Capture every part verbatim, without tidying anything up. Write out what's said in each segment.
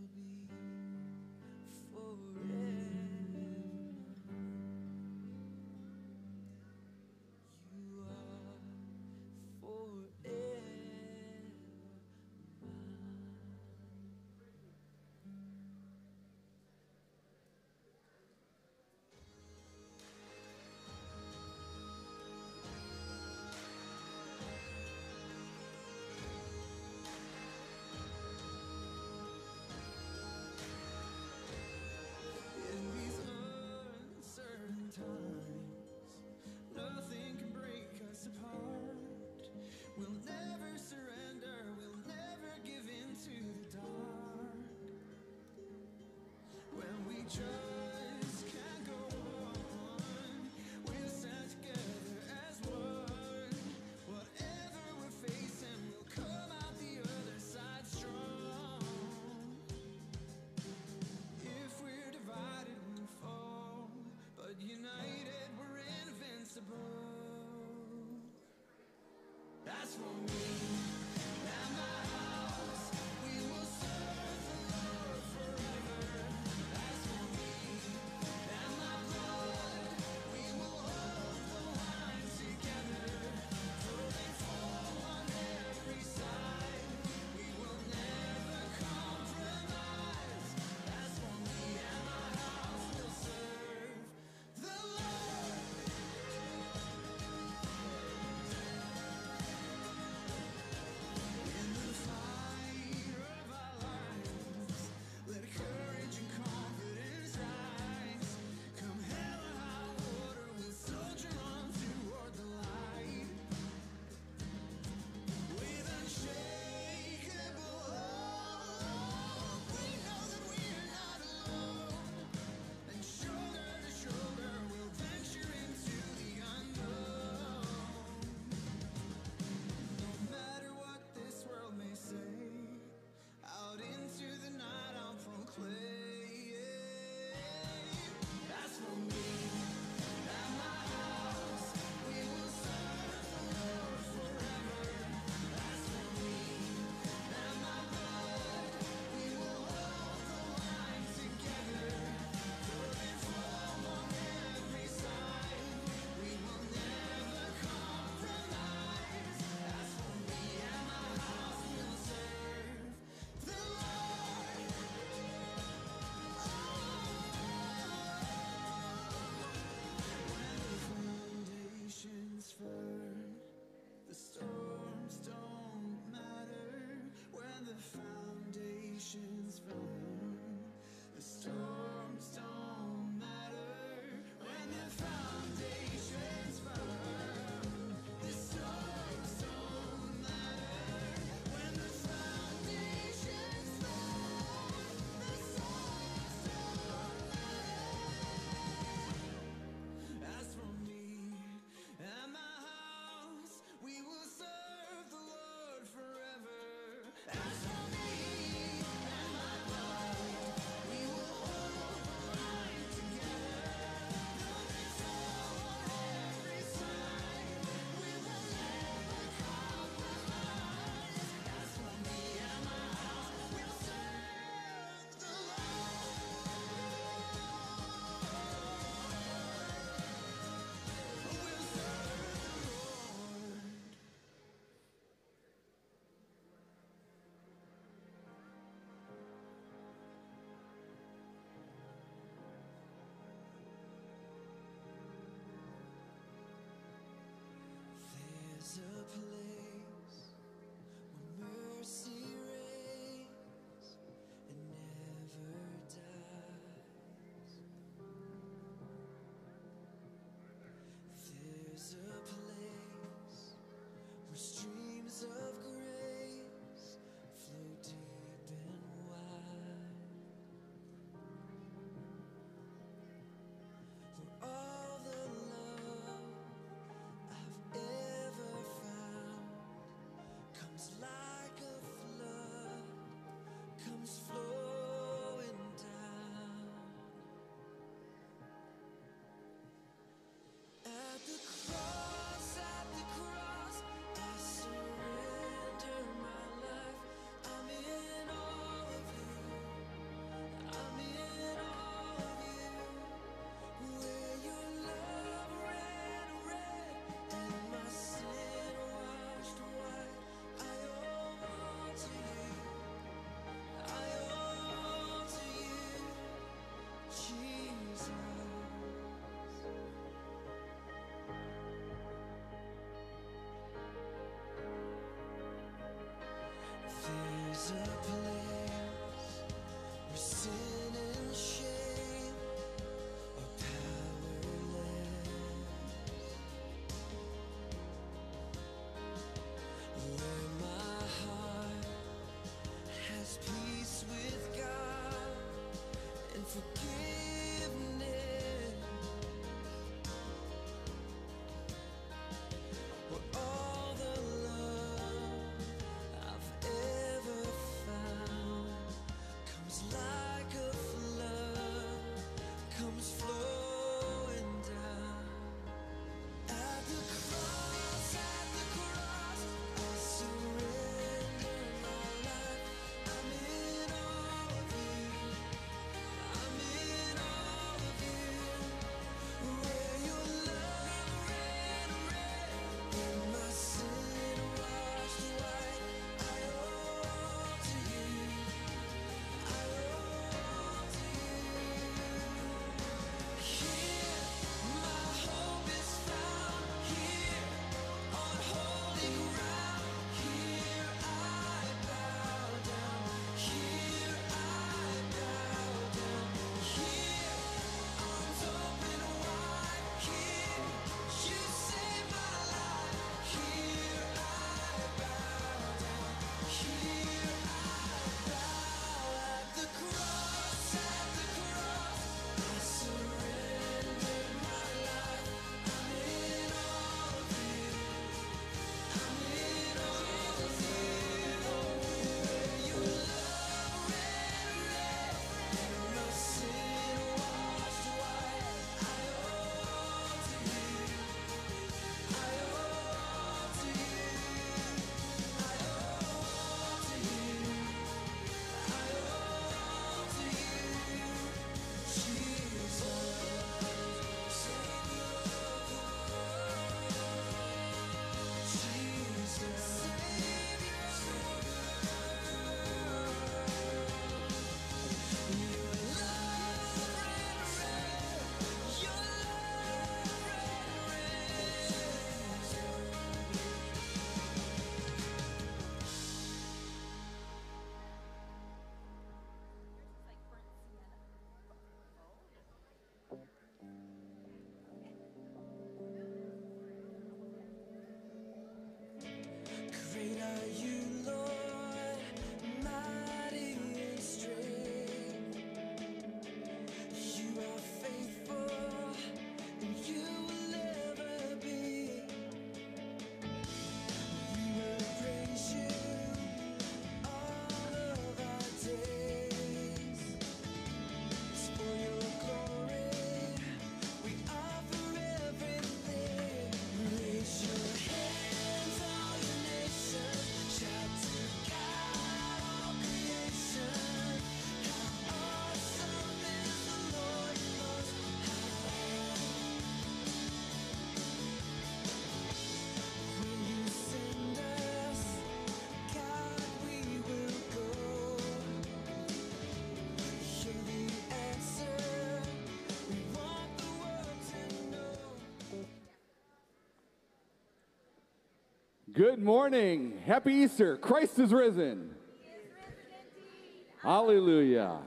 Surrender my life. I'm in all of you. Good morning. Happy Easter. Christ is risen. He is risen indeed. Hallelujah.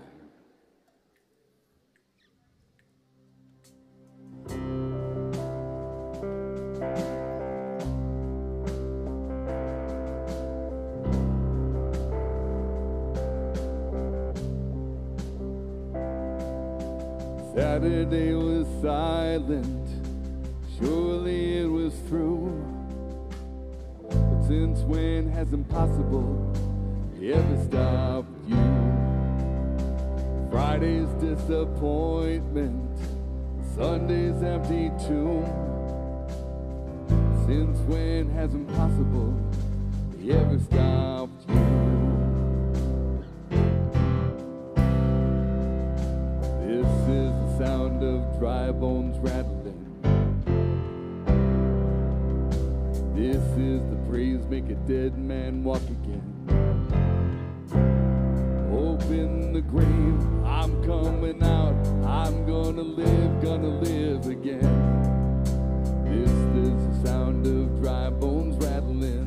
Saturday was silent, surely it was through. But since when has impossible ever stopped you? Friday's disappointment, Sunday's empty tomb. Since when has impossible ever stopped you? This is the sound of dry bones rattling. This is the praise make a dead man walk again. Open the grave, I'm coming out. I'm gonna live, gonna live again. This is the sound of dry bones rattling.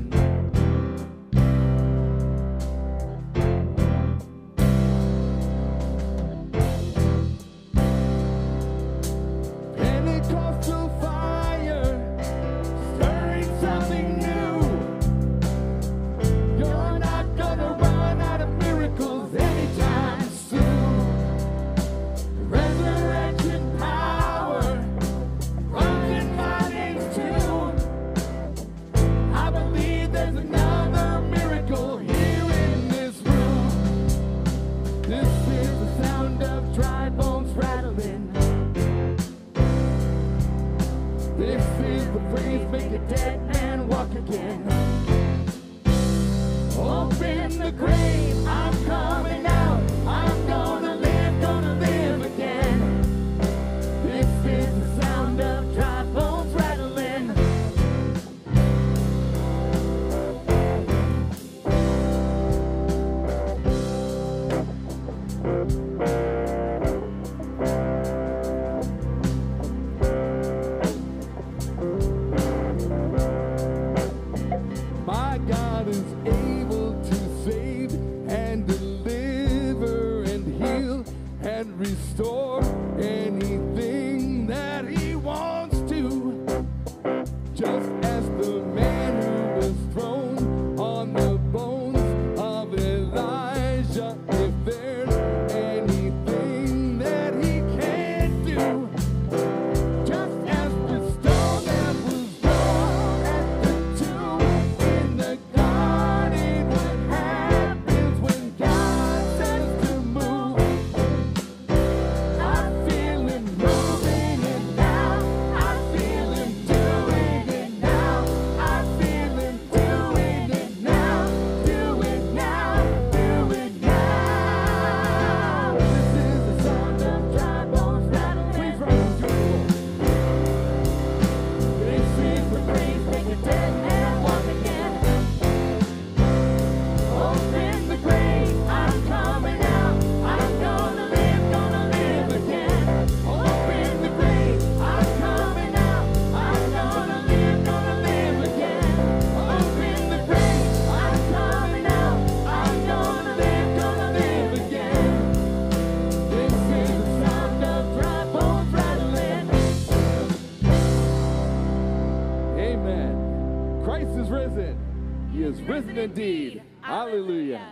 Indeed. Hallelujah.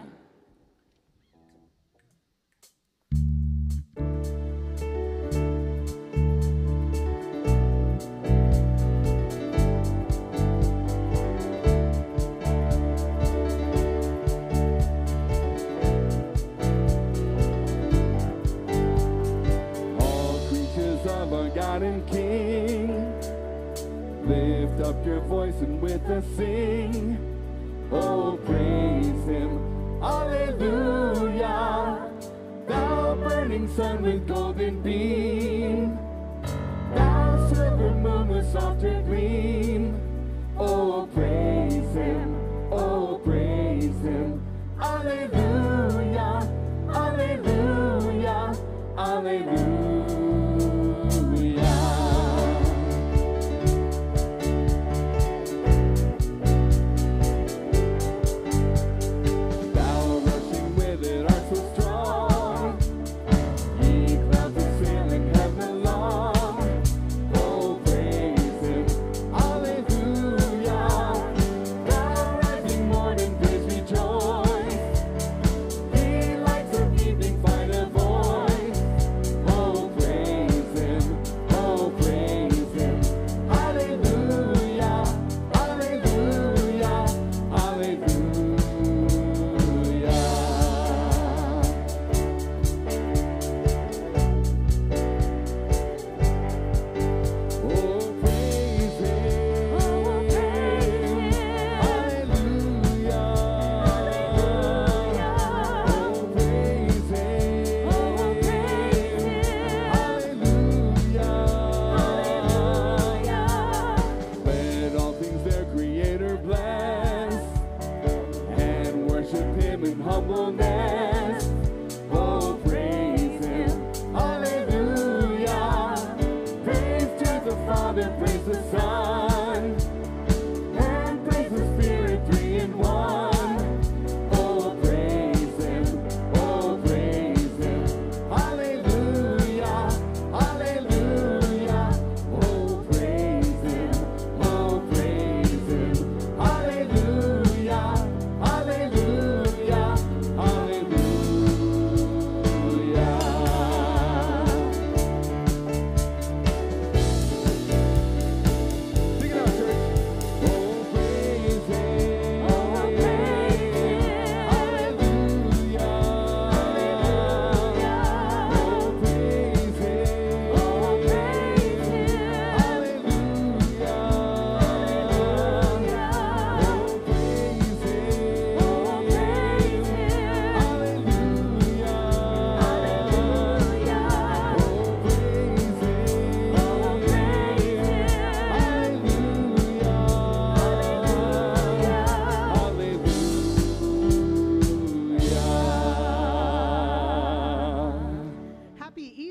All creatures of our God and King, lift up your voice and with us sing. Oh, praise him, hallelujah. Thou burning sun with golden beam, thou silver moon with softer gleam. Oh, praise him, oh, praise him, hallelujah, hallelujah, hallelujah.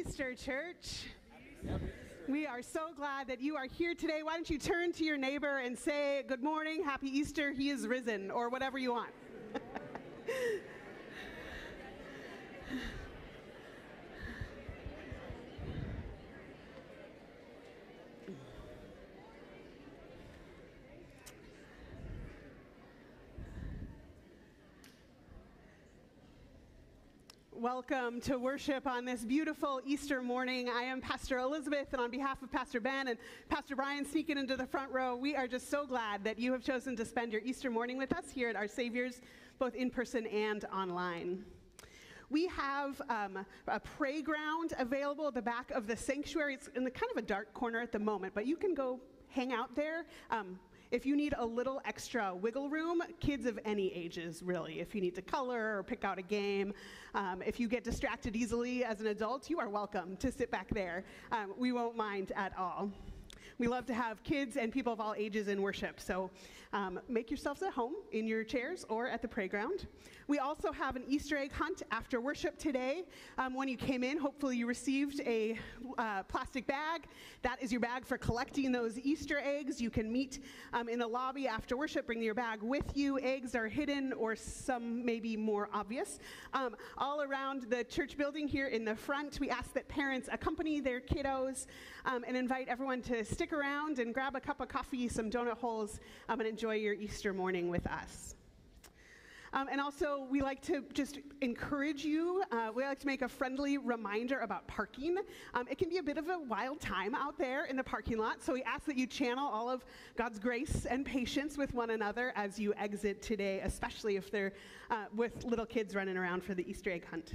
Easter, church. We are so glad that you are here today. Why don't you turn to your neighbor and say, good morning, happy Easter, he is risen, or whatever you want. Welcome to worship on this beautiful Easter morning. I am Pastor Elizabeth, and on behalf of Pastor Ben and Pastor Brian sneaking into the front row, we are just so glad that you have chosen to spend your Easter morning with us here at Our Saviour's, both in person and online. We have um, a playground available at the back of the sanctuary. It's in the kind of a dark corner at the moment, but you can go hang out there. Um, If you need a little extra wiggle room, kids of any ages, really. If you need to color or pick out a game, um, if you get distracted easily as an adult, you are welcome to sit back there. Um, we won't mind at all. We love to have kids and people of all ages in worship, so um, make yourselves at home in your chairs or at the playground. We also have an Easter egg hunt after worship today. Um, when you came in, hopefully you received a uh, plastic bag. That is your bag for collecting those Easter eggs. You can meet um, in the lobby after worship, bring your bag with you. Eggs are hidden, or some maybe more obvious, um, all around the church building here in the front. We ask that parents accompany their kiddos um, and invite everyone to stick around and grab a cup of coffee, some donut holes, um, and enjoy your Easter morning with us. Um, and also, we like to just encourage you, uh, we like to make a friendly reminder about parking. Um, it can be a bit of a wild time out there in the parking lot, so we ask that you channel all of God's grace and patience with one another as you exit today, especially if they're uh, with little kids running around for the Easter egg hunt.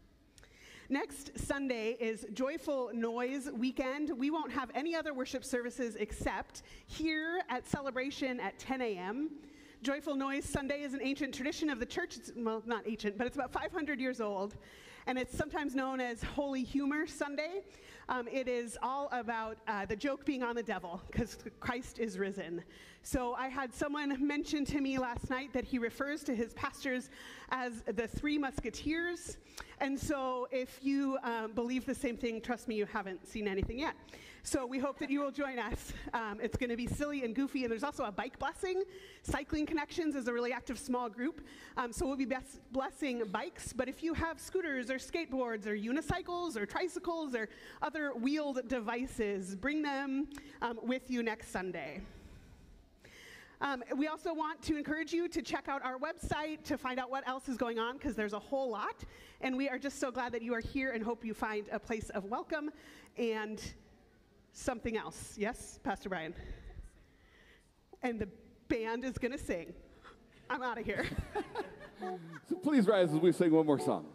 Next Sunday is Joyful Noise Weekend. We won't have any other worship services except here at Celebration at ten a.m. Joyful Noise Sunday is an ancient tradition of the church. It's, well, not ancient, but it's about five hundred years old, and it's sometimes known as Holy Humor Sunday. Um, it is all about uh, the joke being on the devil, because Christ is risen. So I had someone mention to me last night that he refers to his pastors as the Three Musketeers. And so if you um, believe the same thing, trust me, you haven't seen anything yet. So we hope that you will join us. Um, it's going to be silly and goofy, and there's also a bike blessing. Cycling Connections is a really active small group, um, so we'll be best blessing bikes. But if you have scooters or skateboards or unicycles or tricycles or other wheeled devices, bring them um, with you next Sunday. Um, we also want to encourage you to check out our website to find out what else is going on, because there's a whole lot. And we are just so glad that you are here and hope you find a place of welcome and something else. Yes, Pastor Brian? And the band is going to sing. I'm out of here. So please rise as we sing one more song.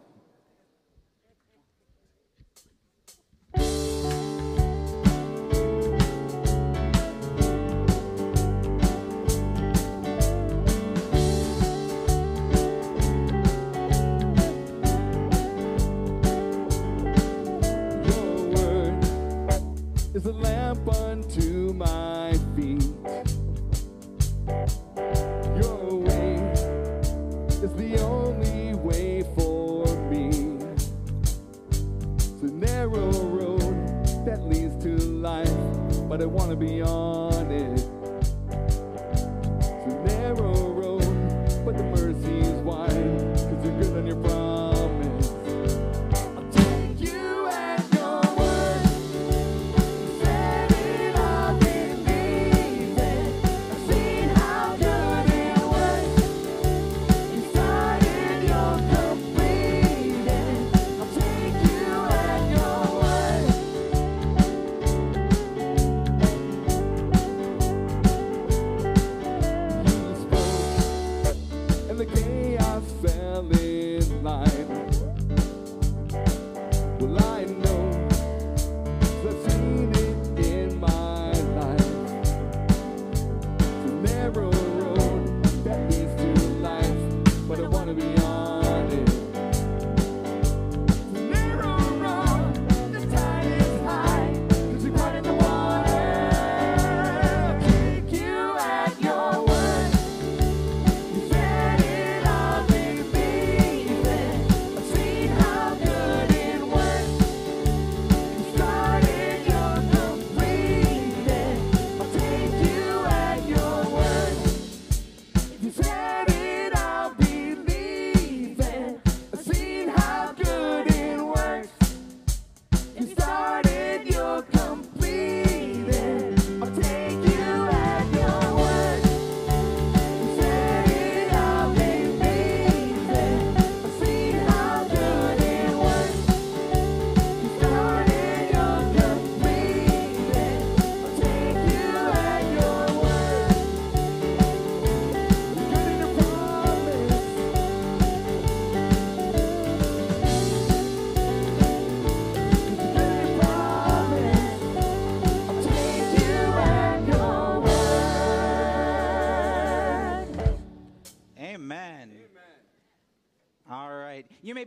Is a lamp unto my feet. Your way is the only way for me. It's a narrow road that leads to life, but I want to be on it. It's a narrow road, but the mercy is wide, 'cause you're good on your promise.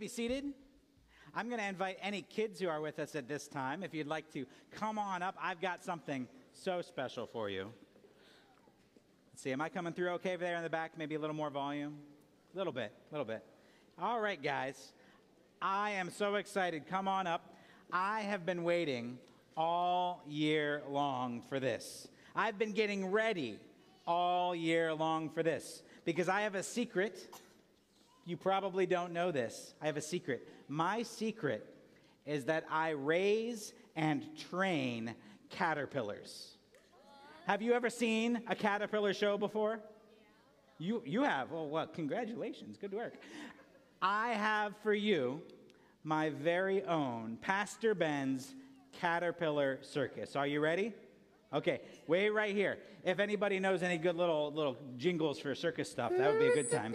be seated. I'm going to invite any kids who are with us at this time, if you'd like to come on up. I've got something so special for you. Let's see, am I coming through okay over there in the back? Maybe a little more volume? A little bit, a little bit. All right, guys. I am so excited. Come on up. I have been waiting all year long for this. I've been getting ready all year long for this because I have a secret. You probably don't know this. I have a secret. My secret is that I raise and train caterpillars. Have you ever seen a caterpillar show before? You, you have? Oh, well, congratulations. Good work. I have for you my very own Pastor Ben's Caterpillar Circus. Are you ready? Okay, wait right here. If anybody knows any good little little jingles for circus stuff, that would be a good time.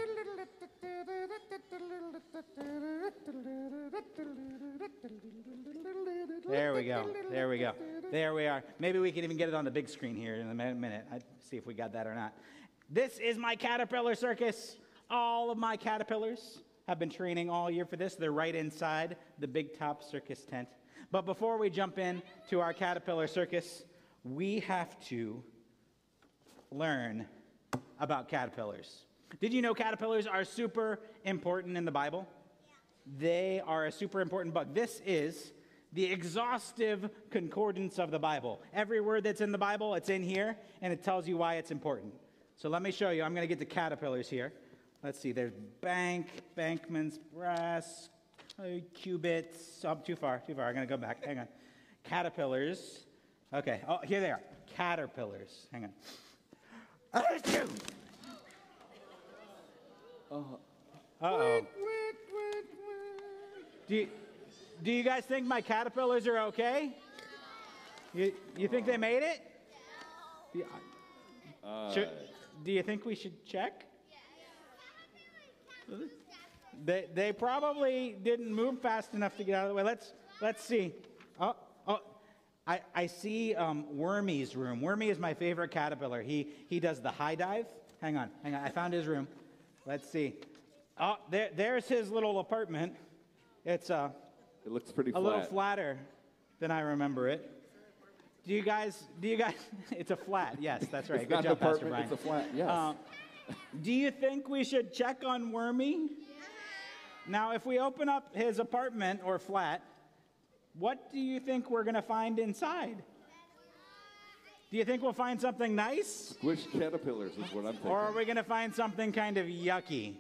There we go. There we go. There we are. Maybe we can even get it on the big screen here in a minute. I'd see if we got that or not. This is my Caterpillar Circus. All of my caterpillars have been training all year for this. They're right inside the big top circus tent. But before we jump in to our Caterpillar Circus, we have to learn about caterpillars. Did you know caterpillars are super important in the Bible? Yeah. They are a super important bug. This is the exhaustive concordance of the Bible. Every word that's in the Bible, it's in here, and it tells you why it's important. So let me show you. I'm going to get the caterpillars here. Let's see. There's bank, bankments, brass, cubits. Oh, too far, too far. I'm going to go back. Hang on. Caterpillars. Okay. Oh, here they are. Caterpillars. Hang on. Uh-oh. Uh-oh. Do you, do you guys think my caterpillars are okay? You, you think they made it? Yeah. Uh, Should, do you think we should check? They they probably didn't move fast enough to get out of the way. Let's let's see. Oh oh, I I see um, Wormy's room. Wormy is my favorite caterpillar. He he does the high dive. Hang on, hang on. I found his room. Let's see. Oh, there there's his little apartment. It's uh. It looks pretty a flat. little flatter than I remember it. Do you guys? Do you guys? It's a flat. Yes, that's right. It's Good not job, an Pastor apartment, Brian. it's a flat. Yes. Uh, do you think we should check on Wormy? Now, if we open up his apartment or flat, what do you think we're going to find inside? Do you think we'll find something nice? Squished caterpillars is what I'm thinking. Or are we going to find something kind of yucky?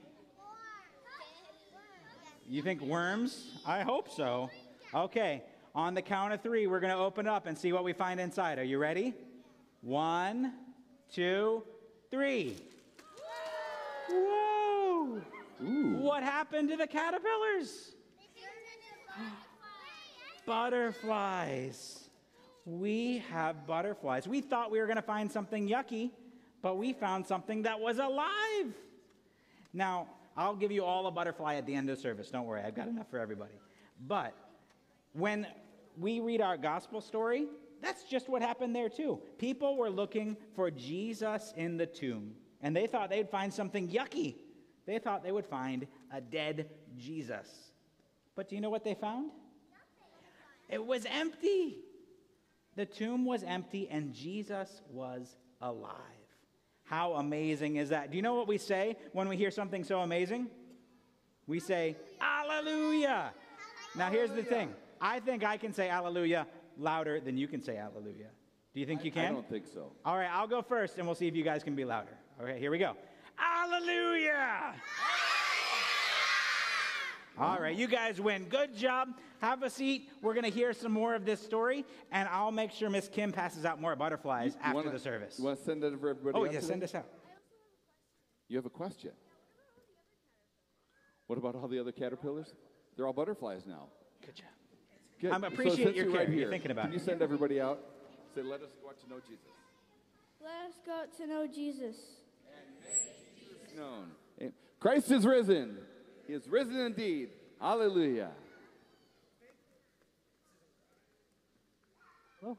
You think worms? I hope so. Okay, on the count of three, we're going to open up and see what we find inside. Are you ready? One, two, three. Whoa! Ooh. What happened to the caterpillars? Butterflies. We have butterflies. We thought we were going to find something yucky, but we found something that was alive. Now, I'll give you all a butterfly at the end of the service. Don't worry, I've got enough for everybody. But when we read our gospel story, that's just what happened there too. People were looking for Jesus in the tomb, and they thought they'd find something yucky. They thought they would find a dead Jesus. But do you know what they found? It was empty. The tomb was empty, and Jesus was alive. How amazing is that? Do you know what we say when we hear something so amazing? We say, Alleluia. Now, here's the thing. I think I can say Alleluia louder than you can say Alleluia. Do you think I, you can? I don't think so. All right, I'll go first, and we'll see if you guys can be louder. Okay, here we go. Alleluia! All right, you guys win. Good job. Have a seat. We're going to hear some more of this story, and I'll make sure Miss Kim passes out more butterflies You after wanna, the service. You want to send that for everybody Oh, else yeah, today? send us out. You have a question. What about all the other caterpillars? They're all butterflies now. Good job. Good. I appreciate so since your you're care. right You're here, thinking about Can you it. send everybody out? Say, let us go out to know Jesus. Let us go to know Jesus. Known. Christ is risen. He is risen indeed. Hallelujah. Well,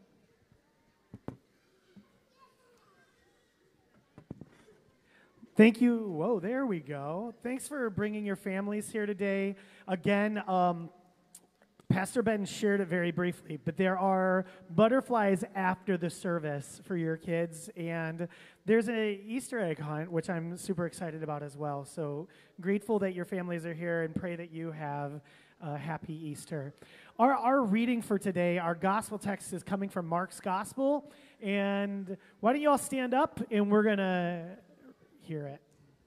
Thank you. Whoa, there we go. Thanks for bringing your families here today. Again, um, Pastor Ben shared it very briefly, but there are butterflies after the service for your kids, and there's an Easter egg hunt, which I'm super excited about as well. So grateful that your families are here, and pray that you have a happy Easter. Our, our reading for today, our gospel text is coming from Mark's gospel, and why don't you all stand up, and we're going to hear it.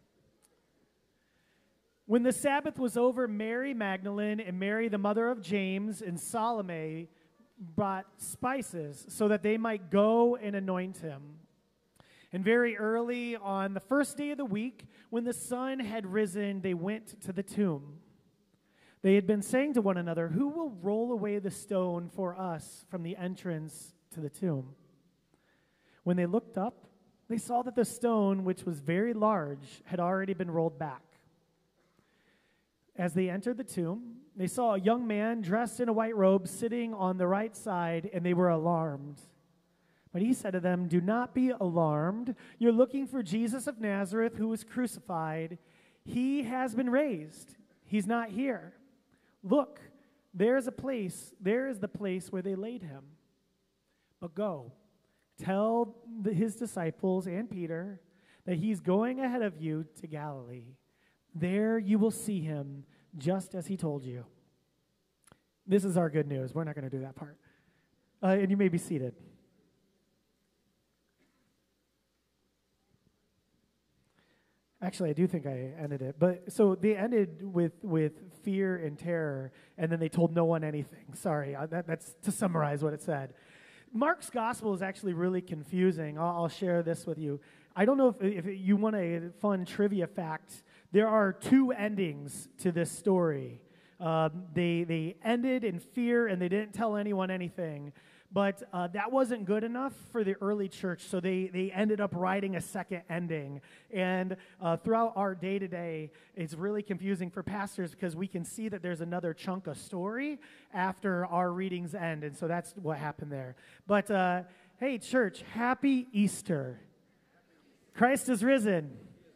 When the Sabbath was over, Mary Magdalene and Mary, the mother of James, and Salome brought spices so that they might go and anoint him. And very early on the first day of the week, when the sun had risen, they went to the tomb. They had been saying to one another, "Who will roll away the stone for us from the entrance to the tomb?" When they looked up, they saw that the stone, which was very large, had already been rolled back. As they entered the tomb, they saw a young man dressed in a white robe sitting on the right side, and they were alarmed. But he said to them, "Do not be alarmed. You're looking for Jesus of Nazareth, who was crucified. He has been raised. He's not here. Look, there is a place, there is the place where they laid him. But go, tell the, his disciples and Peter that he's going ahead of you to Galilee. There you will see him, just as he told you." This is our good news. We're not going to do that part. Uh, and you may be seated. Actually, I do think I ended it. But so they ended with, with fear and terror, and then they told no one anything. Sorry, uh, that, that's to summarize what it said. Mark's gospel is actually really confusing. I'll, I'll share this with you. I don't know if, if you want a fun trivia fact. There are two endings to this story. Um, they they ended in fear, and they didn't tell anyone anything. But uh, that wasn't good enough for the early church, so they, they ended up writing a second ending. And uh, throughout our day-to-day, it's really confusing for pastors because we can see that there's another chunk of story after our readings end, and so that's what happened there. But, uh, hey, church, happy Easter. Christ is risen.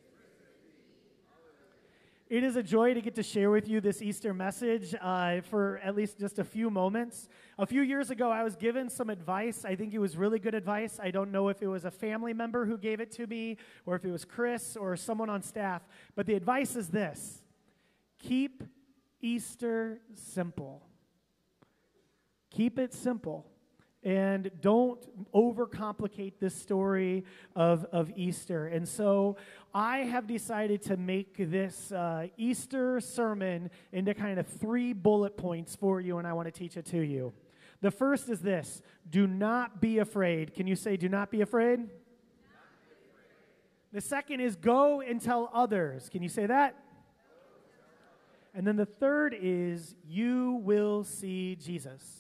It is a joy to get to share with you this Easter message uh, for at least just a few moments. A few years ago, I was given some advice. I think it was really good advice. I don't know if it was a family member who gave it to me or if it was Chris or someone on staff. But the advice is this: keep Easter simple. Keep it simple. And don't overcomplicate this story of, of Easter. And so I have decided to make this uh, Easter sermon into kind of three bullet points for you, and I want to teach it to you. The first is this: do not be afraid. Can you say, do not be afraid? Not be afraid. The second is go and tell others. Can you say that? And then the third is you will see Jesus.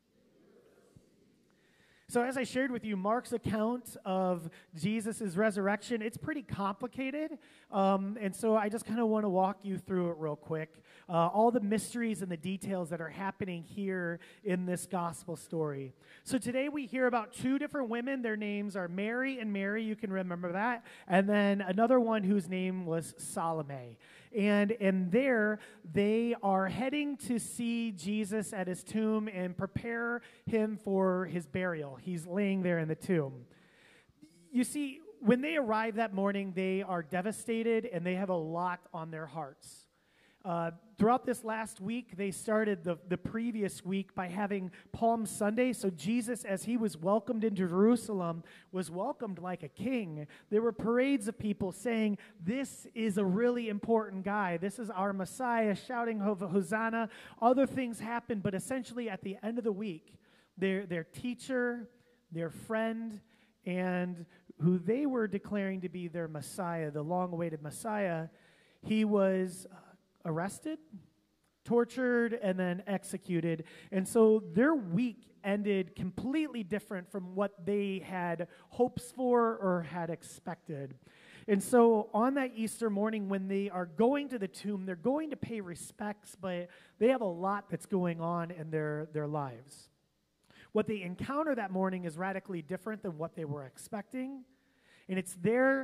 So as I shared with you, Mark's account of Jesus' resurrection, it's pretty complicated. Um, and so I just kind of want to walk you through it real quick. Uh, all the mysteries and the details that are happening here in this gospel story. So today we hear about two different women. Their names are Mary and Mary. You can remember that. And then another one whose name was Salome. And, and there, they are heading to see Jesus at his tomb and prepare him for his burial. He's laying there in the tomb. You see, when they arrive that morning, they are devastated and they have a lot on their hearts. Uh, throughout this last week, they started the, the previous week by having Palm Sunday. So Jesus, as he was welcomed into Jerusalem, was welcomed like a king. There were parades of people saying, "This is a really important guy. This is our Messiah," shouting Hosanna. Other things happened, but essentially at the end of the week, their, their teacher, their friend, and who they were declaring to be their Messiah, the long-awaited Messiah, he was Uh, arrested, tortured, and then executed. And so their week ended completely different from what they had hopes for or had expected. And so on that Easter morning, when they are going to the tomb, they're going to pay respects, but they have a lot that's going on in their, their lives. What they encounter that morning is radically different than what they were expecting. And it's their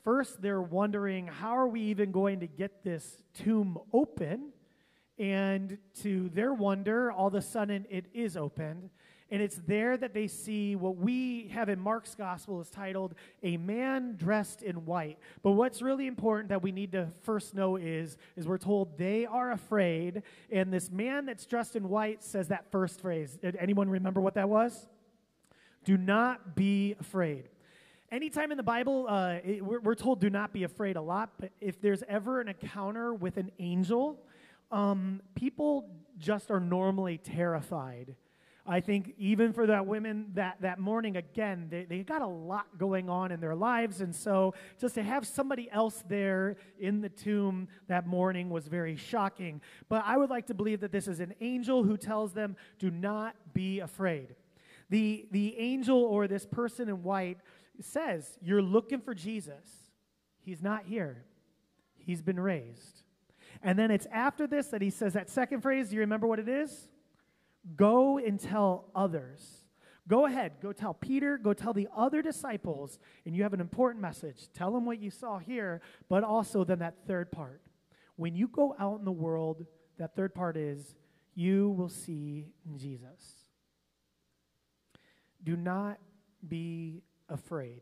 first they're wondering, how are we even going to get this tomb open? And to their wonder, all of a sudden it is opened. And it's there that they see what we have in Mark's gospel is titled, A Man Dressed in White. But what's really important that we need to first know is, is we're told they are afraid. And this man that's dressed in white says that first phrase. Did anyone remember what that was? Do not be afraid. Anytime in the Bible, uh, it, we're, we're told do not be afraid a lot. But if there's ever an encounter with an angel, um, people just are normally terrified. I think even for that women that, that morning, again, they, they got a lot going on in their lives. And so just to have somebody else there in the tomb that morning was very shocking. But I would like to believe that this is an angel who tells them, do not be afraid. The, the angel or this person in white says, you're looking for Jesus. He's not here. He's been raised. And then it's after this that he says that second phrase. Do you remember what it is? Go and tell others. Go ahead. Go tell Peter. Go tell the other disciples. And you have an important message. Tell them what you saw here, but also then that third part. When you go out in the world, that third part is you will see Jesus. Do not be afraid.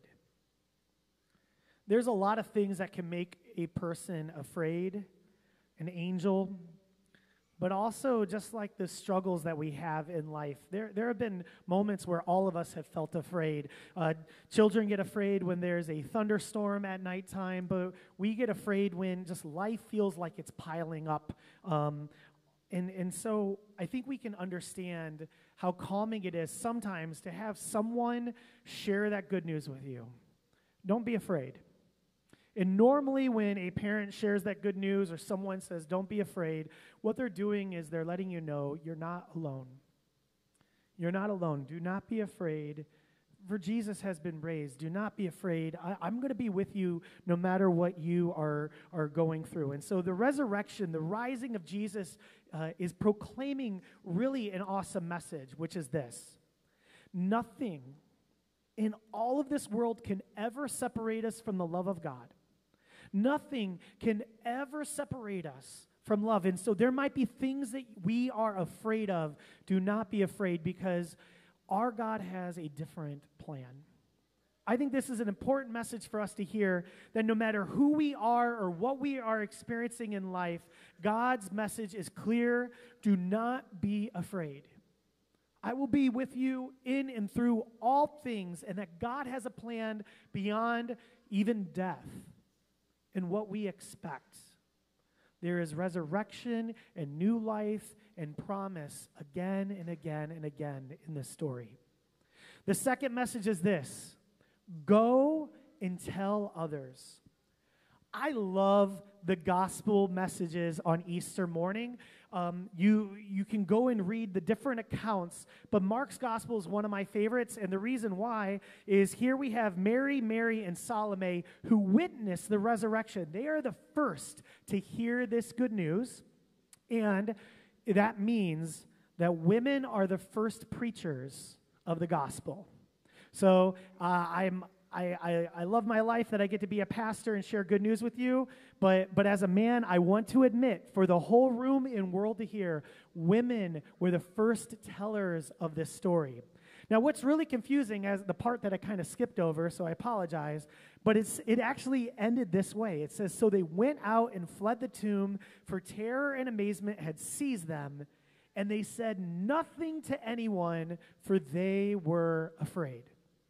There's a lot of things that can make a person afraid, an angel, but also just like the struggles that we have in life. There, there have been moments where all of us have felt afraid. Uh, children get afraid when there's a thunderstorm at nighttime, but we get afraid when just life feels like it's piling up. Um, and, and so I think we can understand how calming it is sometimes to have someone share that good news with you. Don't be afraid. And normally when a parent shares that good news or someone says, don't be afraid, what they're doing is they're letting you know you're not alone. You're not alone. Do not be afraid, for Jesus has been raised. Do not be afraid. I, I'm going to be with you no matter what you are, are going through. And so the resurrection, the rising of Jesus uh, is proclaiming really an awesome message, which is this. Nothing in all of this world can ever separate us from the love of God. Nothing can ever separate us from love. And so there might be things that we are afraid of. Do not be afraid, because our God has a different plan. I think this is an important message for us to hear, that no matter who we are or what we are experiencing in life, God's message is clear. Do not be afraid. I will be with you in and through all things, and that God has a plan beyond even death and what we expect. There is resurrection and new life and promise again and again and again in this story. The second message is this: go and tell others. I love the gospel messages on Easter morning. Um, you, you can go and read the different accounts, but Mark's gospel is one of my favorites, and the reason why is here we have Mary, Mary, and Salome who witnessed the resurrection. They are the first to hear this good news, and that means that women are the first preachers of the gospel. So uh, I'm I, I, I love my life that I get to be a pastor and share good news with you, but, but as a man, I want to admit, for the whole room and world to hear, women were the first tellers of this story. Now, what's really confusing, as the part that I kind of skipped over, so I apologize, but it's it actually ended this way. It says, so they went out and fled the tomb, for terror and amazement had seized them, and they said nothing to anyone, for they were afraid.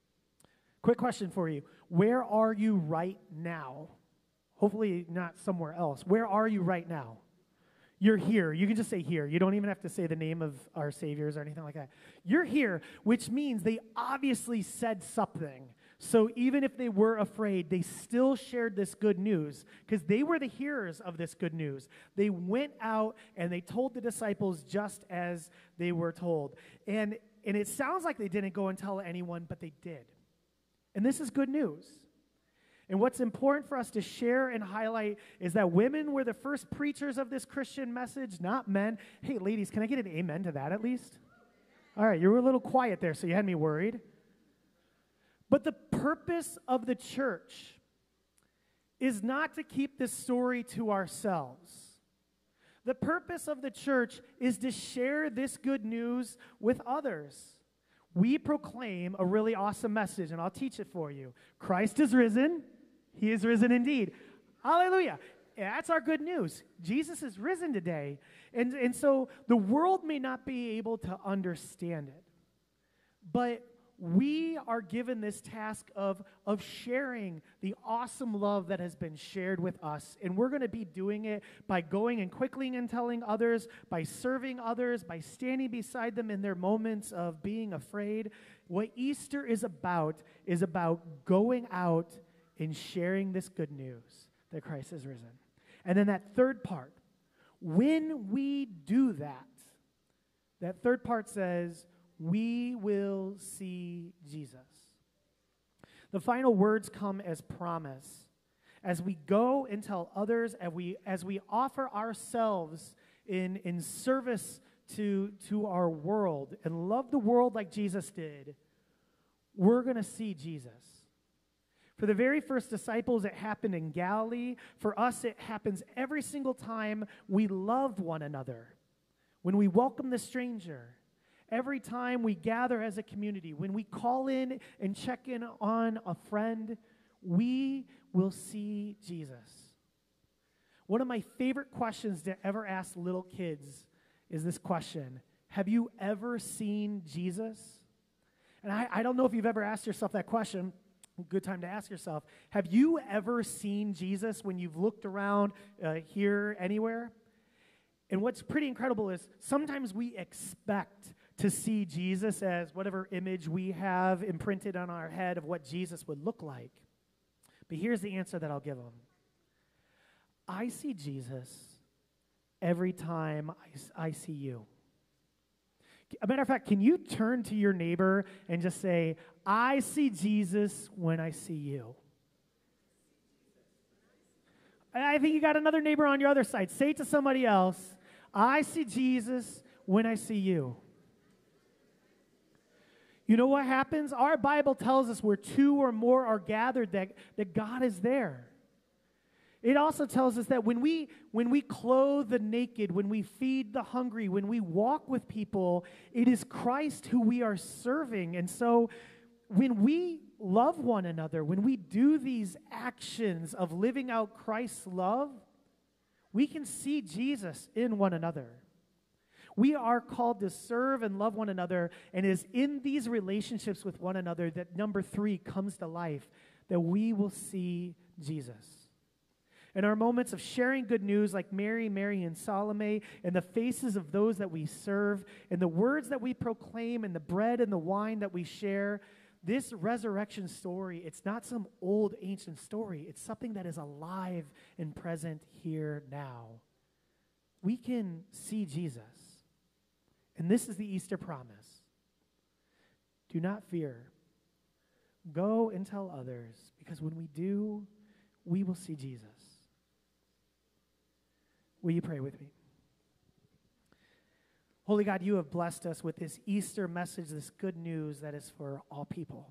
Quick question for you. Where are you right now? Hopefully not somewhere else. Where are you right now? You're here. You can just say here. You don't even have to say the name of our saviors or anything like that. You're here, which means they obviously said something. So even if they were afraid, they still shared this good news because they were the hearers of this good news. They went out and they told the disciples just as they were told. And, and it sounds like they didn't go and tell anyone, but they did. And this is good news. And what's important for us to share and highlight is that women were the first preachers of this Christian message, not men. Hey, ladies, can I get an amen to that at least? All right, you were a little quiet there, so you had me worried. But the purpose of the church is not to keep this story to ourselves. The purpose of the church is to share this good news with others. We proclaim a really awesome message, and I'll teach it for you. Christ is risen. He is risen indeed. Hallelujah. That's our good news. Jesus is risen today. And, and so the world may not be able to understand it, but we are given this task of, of sharing the awesome love that has been shared with us. And we're going to be doing it by going and quickly and telling others, by serving others, by standing beside them in their moments of being afraid. What Easter is about is about going out and sharing this good news that Christ is risen. And then that third part, when we do that, that third part says, we will see Jesus. The final words come as promise. As we go and tell others, as we, as we offer ourselves in, in service to, to our world and love the world like Jesus did, we're going to see Jesus. For the very first disciples, it happened in Galilee. For us, it happens every single time we love one another. When we welcome the stranger, every time we gather as a community, when we call in and check in on a friend, we will see Jesus. One of my favorite questions to ever ask little kids is this question: have you ever seen Jesus? And I, I don't know if you've ever asked yourself that question. Good time to ask yourself, have you ever seen Jesus when you've looked around uh, here, anywhere? And what's pretty incredible is sometimes we expect to see Jesus as whatever image we have imprinted on our head of what Jesus would look like. But here's the answer that I'll give them. I see Jesus every time I, I see you. As a matter of fact, can you turn to your neighbor and just say, I see Jesus when I see you? And I think you got another neighbor on your other side. Say it to somebody else, I see Jesus when I see you. You know what happens? Our Bible tells us where two or more are gathered, that, that God is there. It also tells us that when we, when we clothe the naked, when we feed the hungry, when we walk with people, it is Christ who we are serving. And so when we love one another, when we do these actions of living out Christ's love, we can see Jesus in one another. We are called to serve and love one another, and it is in these relationships with one another that number three comes to life, that we will see Jesus. In our moments of sharing good news like Mary, Mary, and Salome, in the faces of those that we serve, in the words that we proclaim, in the bread and the wine that we share, this resurrection story, it's not some old ancient story. It's something that is alive and present here now. We can see Jesus. And this is the Easter promise. Do not fear. Go and tell others, because when we do, we will see Jesus. Will you pray with me? Holy God, you have blessed us with this Easter message, this good news that is for all people.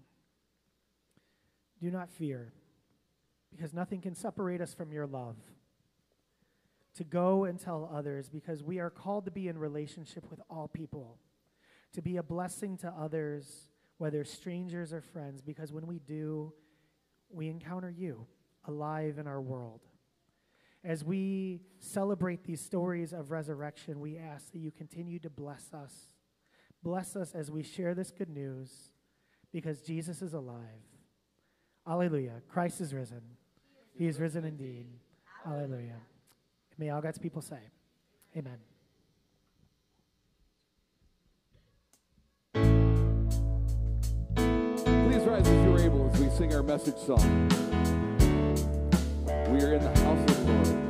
Do not fear, because nothing can separate us from your love. To go and tell others, because we are called to be in relationship with all people. To be a blessing to others, whether strangers or friends, because when we do, we encounter you alive in our world. As we celebrate these stories of resurrection, we ask that you continue to bless us. Bless us as we share this good news, because Jesus is alive. Alleluia. Christ is risen. He is risen indeed. Alleluia. May all God's people say, amen. Please rise as you are able as we sing our message song. We are in the house of the Lord.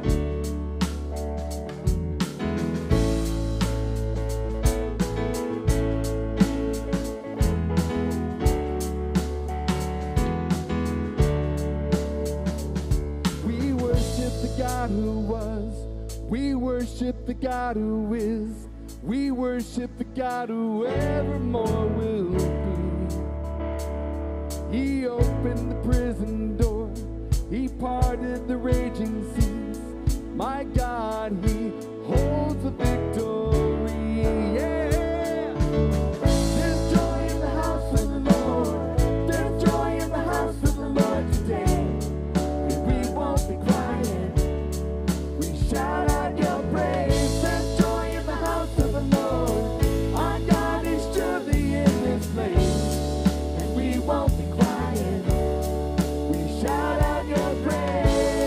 We worship the God who was. We worship the God who is. We worship the God who evermore will be. He opened the prison door. He parted the raging seas. My God, He holds the victory. Yeah. There's joy in the house of the Lord. There's joy in the house of the Lord today. And we won't be quiet. We shout out your praise. There's joy in the house of the Lord. Our God is surely in this place. And we won't be quiet. We shout out your praise.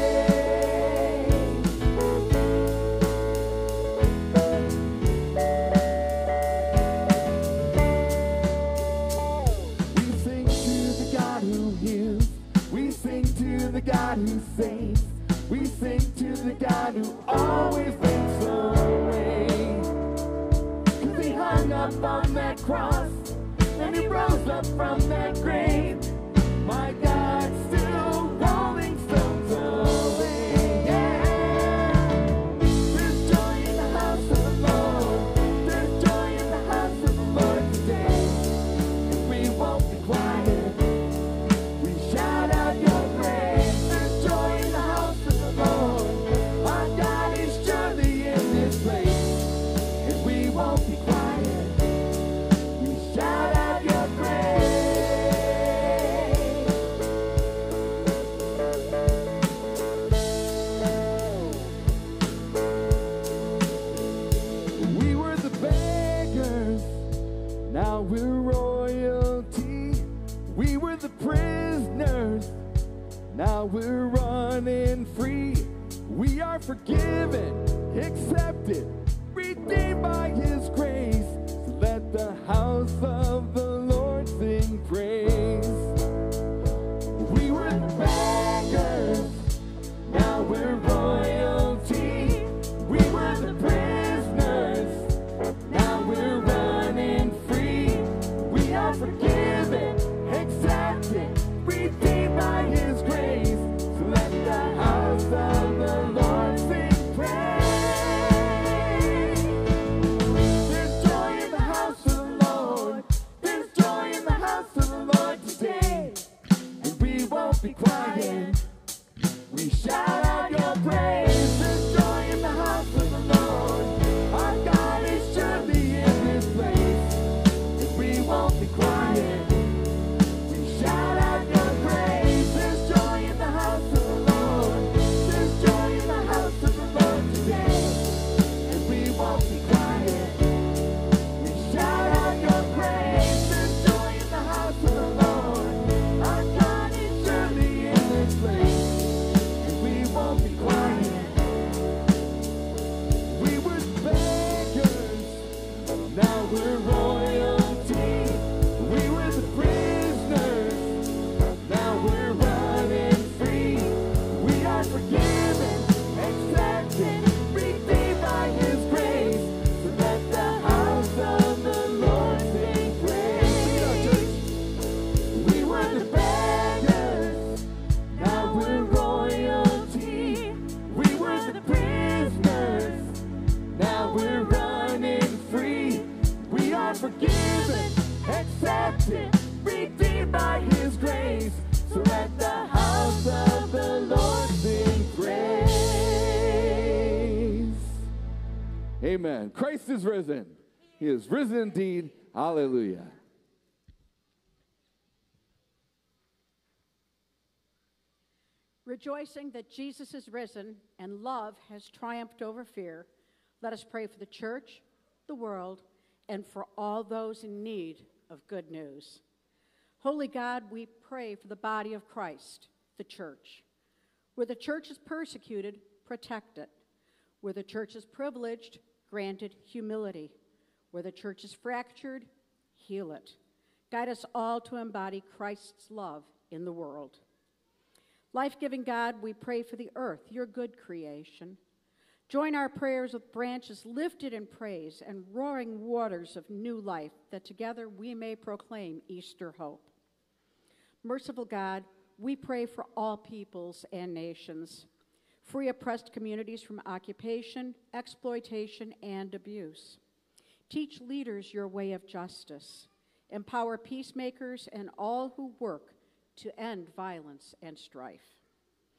We sing to the God who heals. We sing to the God who saves. We sing to the God who always makes a way. 'Cause He hung up on that cross and He rose up from that grave. My God, still rolling stones away. Yeah. There's joy in the house of the Lord. There's joy in the house of the Lord today. And we won't be quiet. We shout out your praise. There's joy in the house of the Lord. Our God is surely in this place. And we won't be quiet. We shout out your praise. We were the beggars, now we're royalty. We were the prisoners, now we're running free. We are forgiven, accepted, redeemed by His grace. So let the house of the Lord sing praise. We were the beggars, now we're royalty. We were the prisoners, now we're running free. We are forgiven, accepted, redeemed by His grace. So let the house of the Lord sing praise. There's joy in the house of the Lord. There's joy in the house of the Lord today. And we won't be quiet. We shout out your praise. There's joy in the house of the Lord. Our God is surely in this place. And we won't be quiet. We shout out your praise. There's joy in the house of the Lord. There's joy in the house of the Lord today. And we won't be quiet. We shout out your praise. There's joy in the house of the Lord. Our God is surely in this place. And we won't be quiet. We were beggars, now we're royalty. We were the prisoners, now we're running free. We are forgiven, accepted, redeemed by His grace. So let the house of the Lord sing praise. We were the beggars, now we're royalty. We were the prisoners, now we're running free. We are forgiven, accepted, redeemed by His grace. So let the house of the Lord sing praise. Amen. Christ is risen. He is risen indeed. Hallelujah. Rejoicing that Jesus is risen and love has triumphed over fear, let us pray for the church, the world, and for all those in need of good news. Holy God, we pray for the body of Christ, the church. Where the church is persecuted, protect it. Where the church is privileged, grant it humility. Where the church is fractured, heal it. Guide us all to embody Christ's love in the world. Life-giving God, we pray for the earth, your good creation. Join our prayers with branches lifted in praise and roaring waters of new life, that together we may proclaim Easter hope. Merciful God, we pray for all peoples and nations. Free oppressed communities from occupation, exploitation, and abuse. Teach leaders your way of justice. Empower peacemakers and all who work to end violence and strife.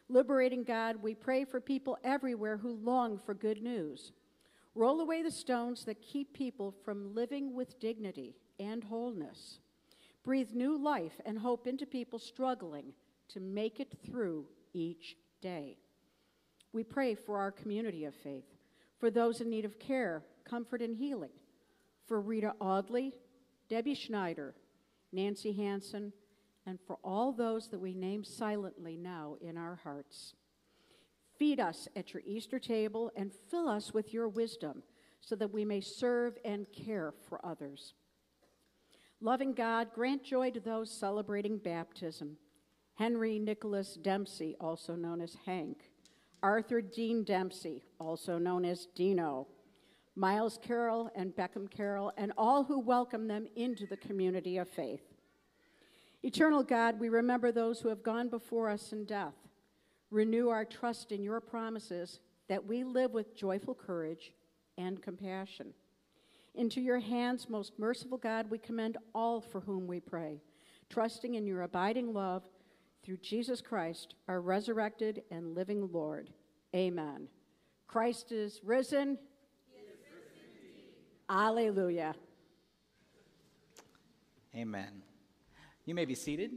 Liberating God, we pray for people everywhere who long for good news. Roll away the stones that keep people from living with dignity and wholeness. Breathe new life and hope into people struggling to make it through each day. We pray for our community of faith, for those in need of care, comfort, and healing, for Rita Audley, Debbie Schneider, Nancy Hansen, and for all those that we name silently now in our hearts. Feed us at your Easter table and fill us with your wisdom so that we may serve and care for others. Loving God, grant joy to those celebrating baptism. Henry Nicholas Dempsey, also known as Hank. Arthur Dean Dempsey, also known as Dino. Miles Carroll and Beckham Carroll, and all who welcome them into the community of faith. Eternal God, we remember those who have gone before us in death. Renew our trust in your promises that we live with joyful courage and compassion. Into your hands, most merciful God, we commend all for whom we pray, trusting in your abiding love through Jesus Christ, our resurrected and living Lord. Amen. Christ is risen. He is risen indeed. Alleluia. Amen. You may be seated.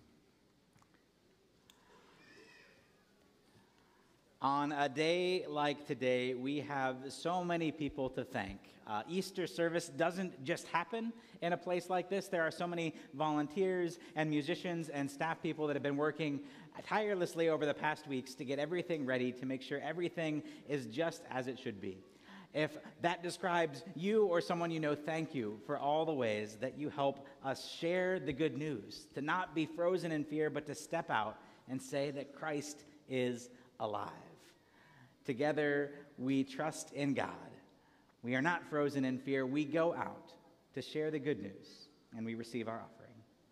On a day like today, we have so many people to thank. Uh, Easter service doesn't just happen in a place like this. There are so many volunteers and musicians and staff people that have been working tirelessly over the past weeks to get everything ready, to make sure everything is just as it should be. If that describes you or someone you know, thank you for all the ways that you help us share the good news, to not be frozen in fear, but to step out and say that Christ is alive. Together, we trust in God. We are not frozen in fear. We go out to share the good news, and we receive our offering.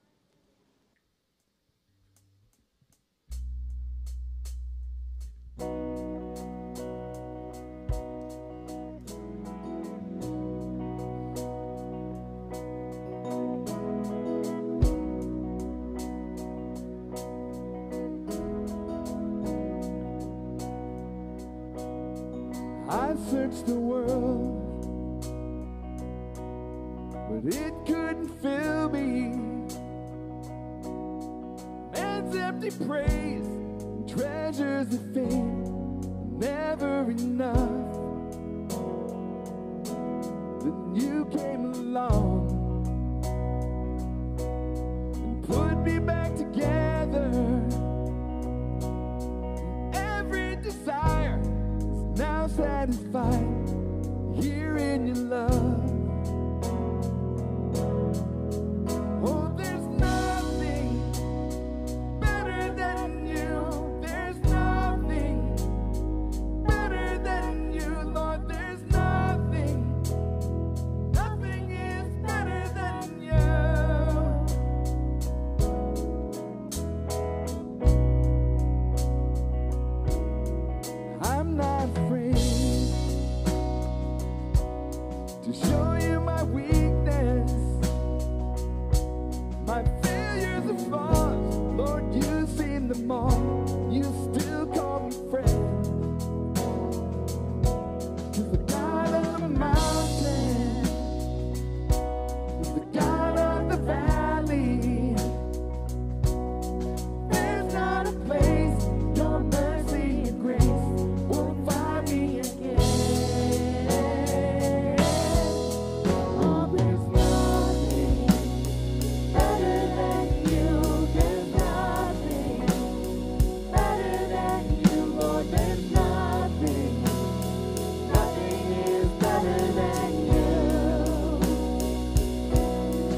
I searched the world, but it couldn't fill me. Man's empty praise and treasures of fame, never enough. Then you came along and put me back together. Every desire now satisfied here in your love. Oh, there's nothing better than you. There's nothing better than you, Lord. There's nothing, nothing is better than you. I'm not afraid to show you my weakness, my failures and flaws. Lord, you've seen them all. You still call me friend. 'Cause the God of the mountain is the God of the valley. There's not a place your mercy and grace won't find me again. Oh, there's nothing better than you. There's nothing better than you, Lord. There's nothing, nothing is better than you.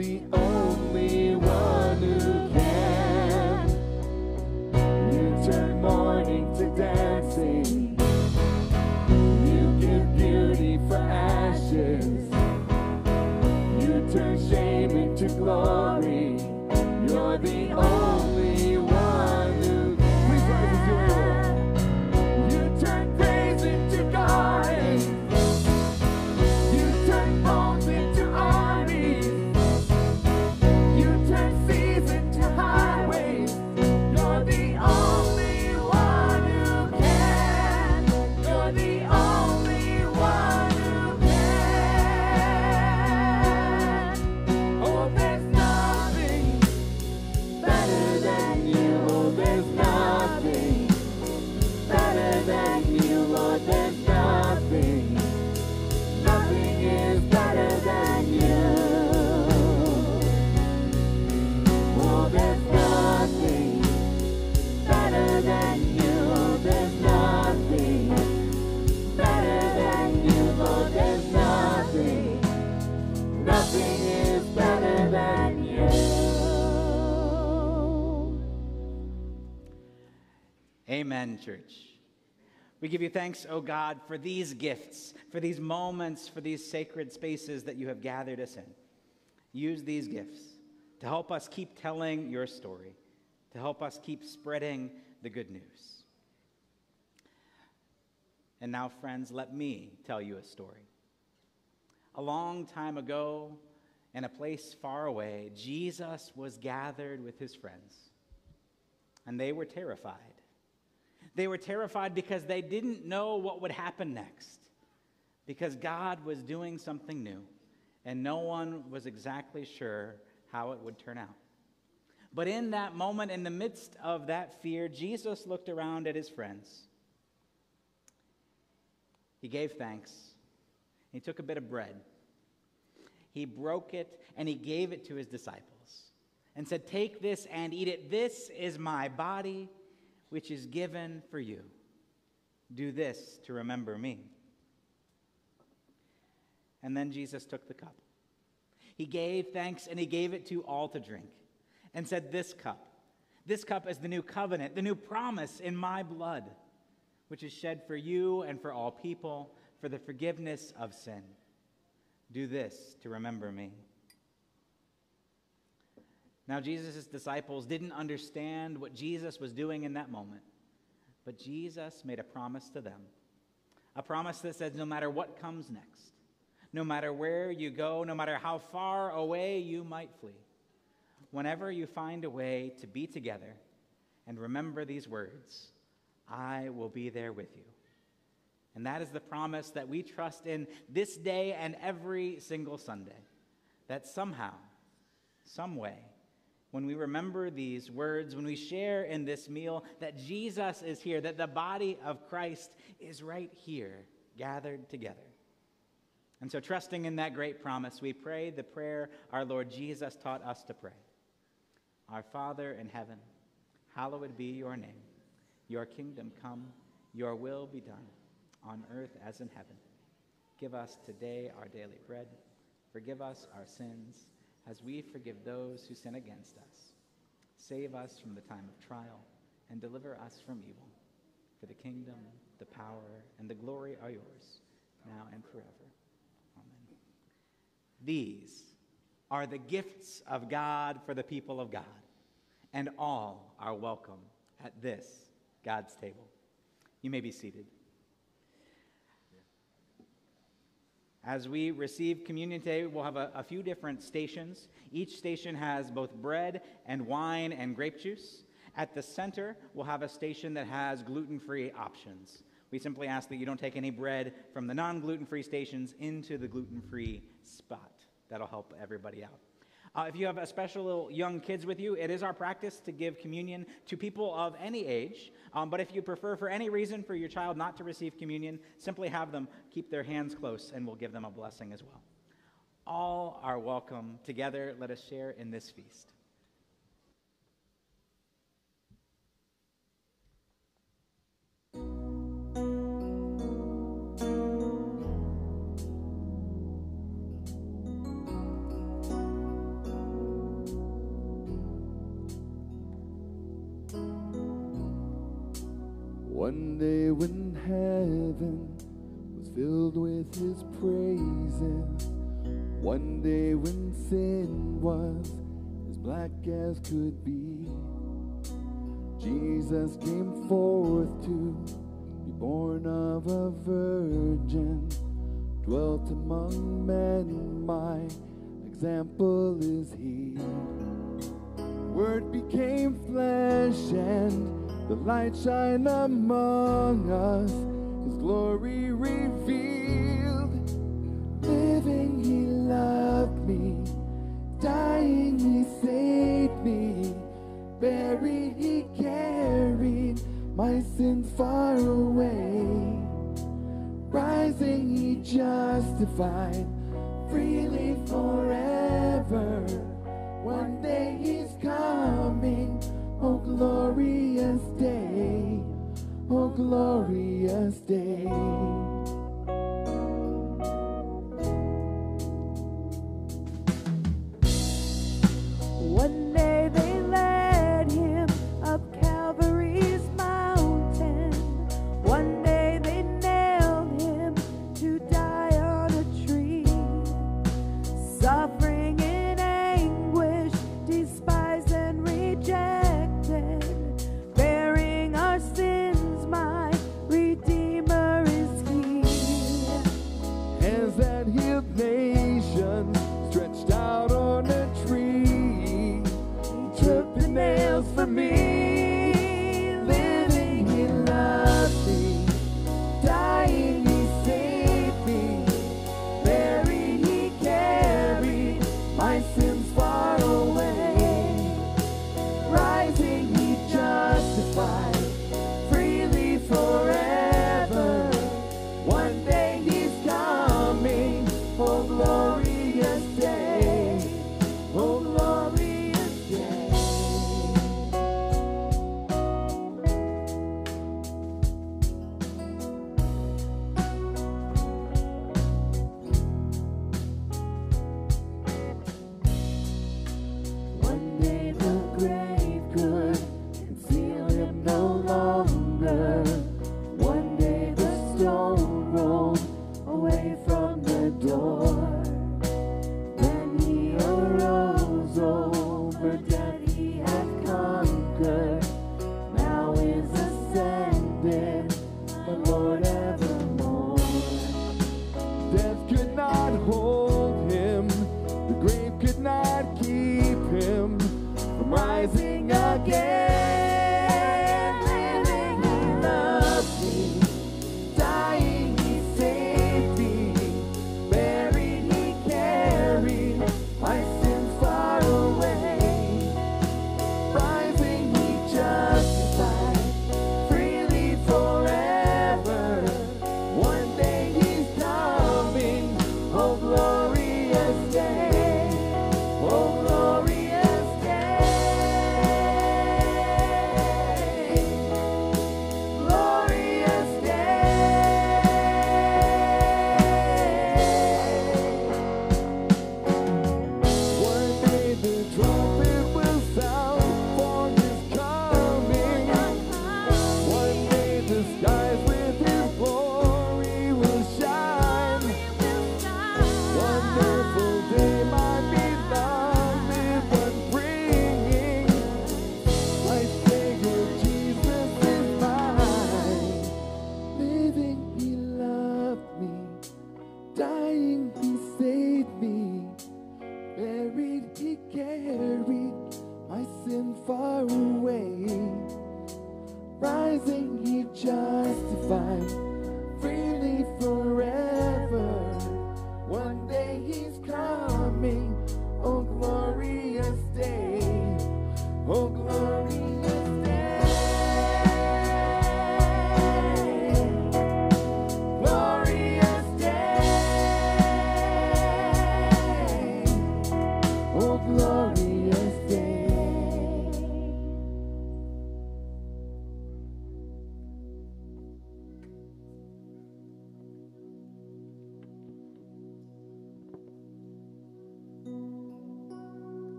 the only one who can. You turn mourning to dancing. You give beauty for ashes. You turn shame into glory. You're the only one who can. Please rise as you will. You turn praise into gardens. You turn bones into armies. You turn seas into highways. You're the only one who can. You're the only one who can. Oh, there's nothing better than you. Oh, there's nothing better than you. Lord, there's nothing. Nothing is better than you. Oh, there's nothing better than you. Oh, there's nothing better than you. Lord, there's nothing. Nothing is better than you. Amen, church. We give you thanks, O God, for these gifts, for these moments, for these sacred spaces that you have gathered us in. Use these gifts to help us keep telling your story, to help us keep spreading the good news. And now, friends, let me tell you a story. A long time ago, in a place far away, Jesus was gathered with his friends, and they were terrified. They were terrified because they didn't know what would happen next, because God was doing something new, and no one was exactly sure how it would turn out. But in that moment, in the midst of that fear, Jesus looked around at his friends. He gave thanks. He took a bit of bread. He broke it, and he gave it to his disciples and said, "Take this and eat it. This is my body, which is given for you. Do this to remember me." And then Jesus took the cup. He gave thanks, and he gave it to all to drink, and said, "This cup, this cup is the new covenant, the new promise in my blood, which is shed for you and for all people for the forgiveness of sin. Do this to remember me." Now, Jesus' disciples didn't understand what Jesus was doing in that moment, but Jesus made a promise to them, a promise that says no matter what comes next, no matter where you go, no matter how far away you might flee, whenever you find a way to be together and remember these words, I will be there with you. And that is the promise that we trust in this day and every single Sunday, that somehow, some way, when we remember these words, when we share in this meal, that Jesus is here, that the body of Christ is right here, gathered together. And so, trusting in that great promise, we pray the prayer our Lord Jesus taught us to pray. Our Father in heaven, hallowed be your name. Your kingdom come, your will be done, on earth as in heaven. Give us today our daily bread. Forgive us our sins, as we forgive those who sin against us. Save us from the time of trial, and deliver us from evil. For the kingdom, the power, and the glory are yours, now and forever. Amen. These are the gifts of God for the people of God, and all are welcome at this God's table. You may be seated. As we receive communion today, we'll have a, a few different stations. Each station has both bread and wine and grape juice. At the center, we'll have a station that has gluten-free options. We simply ask that you don't take any bread from the non-gluten-free stations into the gluten-free spot. That'll help everybody out. Uh, if you have a special little young kids with you, it is our practice to give communion to people of any age. Um, but if you prefer for any reason for your child not to receive communion, simply have them keep their hands close and we'll give them a blessing as well. All are welcome. Together, let us share in this feast. One day when heaven was filled with his praises, one day when sin was as black as could be, Jesus came forth to be born of a virgin, dwelt among men, my example is he. Word became flesh and the light shine among us, his glory revealed. Living he loved me, dying he saved me, buried he carried my sins far away, rising he justified freely forever. One day he's coming, oh glorious day, oh glorious day. One day they led him up Calvary's mountain. One day they nailed him to die on a tree, suffering in anguish, despised and rejected, bearing our sins, my Redeemer is he. Hands that healed nations stretched out on a tree, he took the nails for me. Living he loved me, dying he saved me, buried he carried my sins far away, rising he justified freely forever. One day he's coming, oh glorious day, oh glorious day. One day the grave could conceal him no longer. One day the stone rolled away from the door. Then he arose, over death he had conquered. Now is ascended, the Lord evermore. Death could not hold him, the grave could not keep him from rising again. Living he loved me, dying he saved me, buried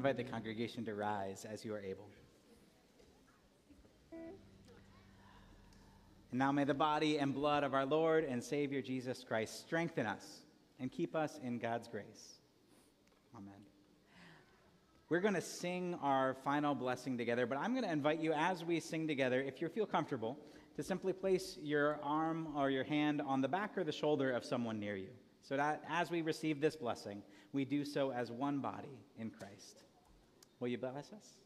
invite the congregation to rise as you are able. And now may the body and blood of our Lord and Savior Jesus Christ strengthen us and keep us in God's grace. Amen. We're going to sing our final blessing together, but I'm going to invite you as we sing together, if you feel comfortable, to simply place your arm or your hand on the back or the shoulder of someone near you, so that as we receive this blessing, we do so as one body in Christ. Will you bless us?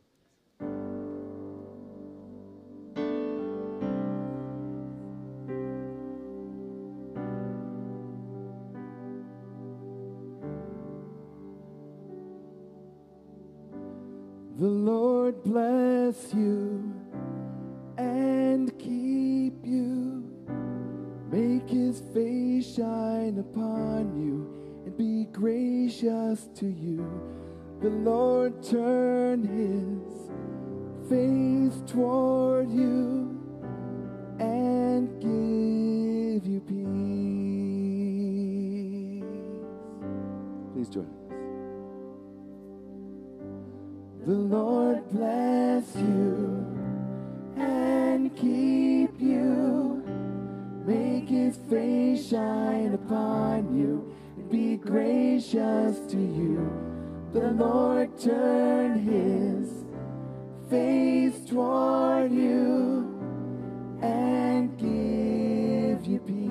The Lord bless you and keep you. Make his face shine upon you and be gracious to you. The Lord turn his face toward you and give you peace. Please join us. The Lord bless you and keep you. Make his face shine upon you and be gracious to you. The Lord turn his face toward you and give you peace.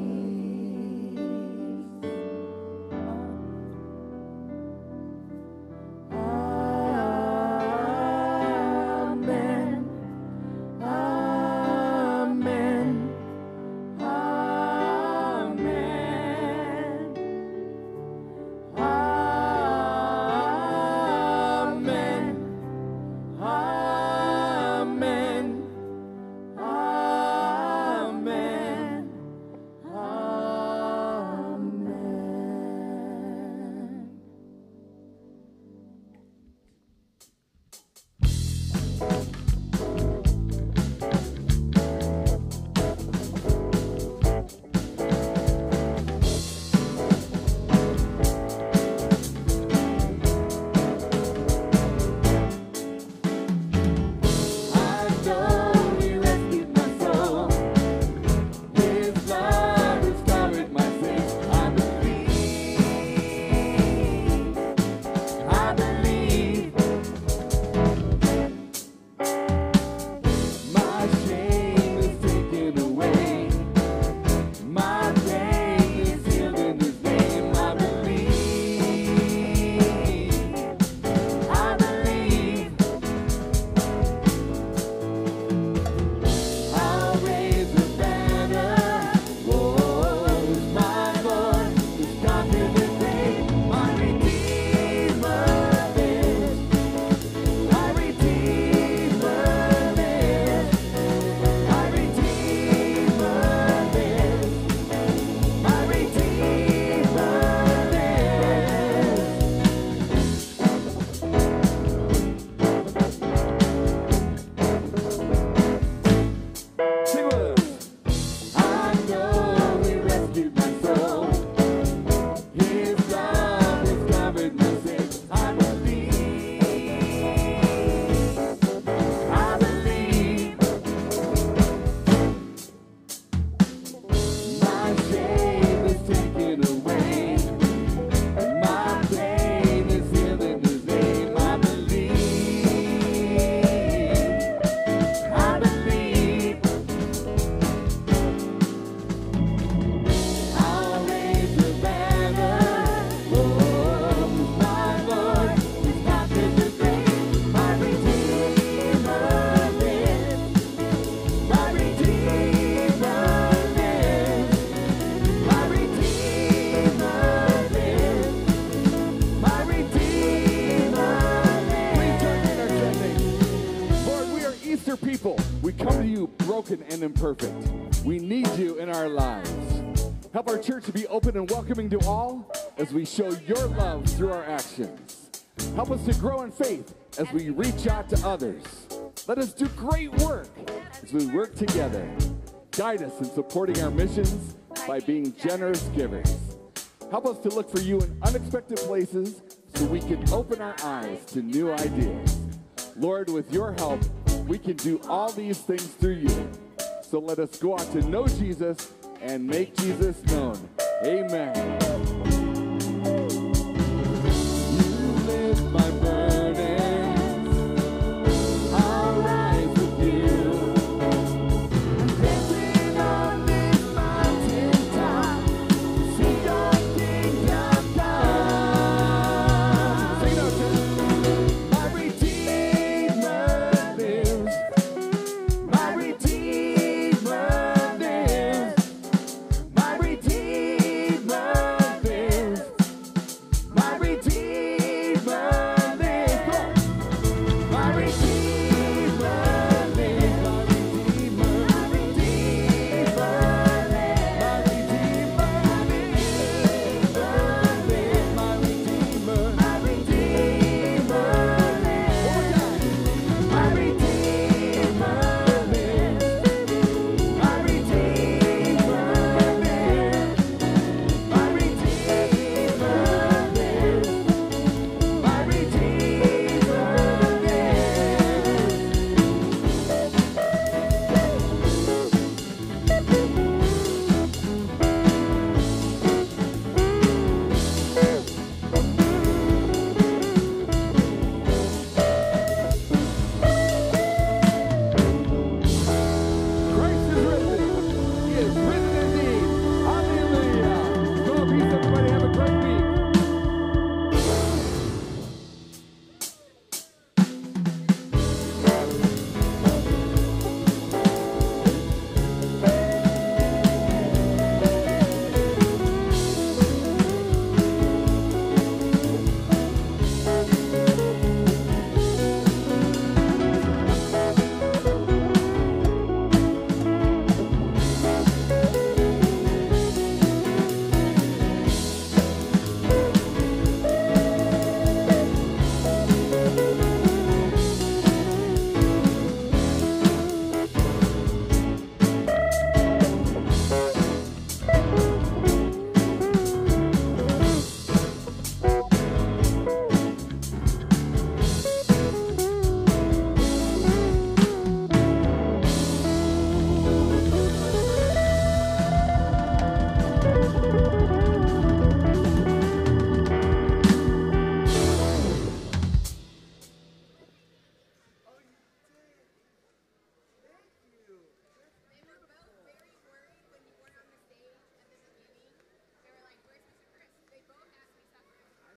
And imperfect. We need you in our lives. Help our church to be open and welcoming to all as we show your love through our actions. Help us to grow in faith as we reach out to others. Let us do great work as we work together. Guide us in supporting our missions by being generous givers. Help us to look for you in unexpected places, so we can open our eyes to new ideas. Lord, with your help, we can do all these things through you. So let us go out to know Jesus and make Jesus known. Amen.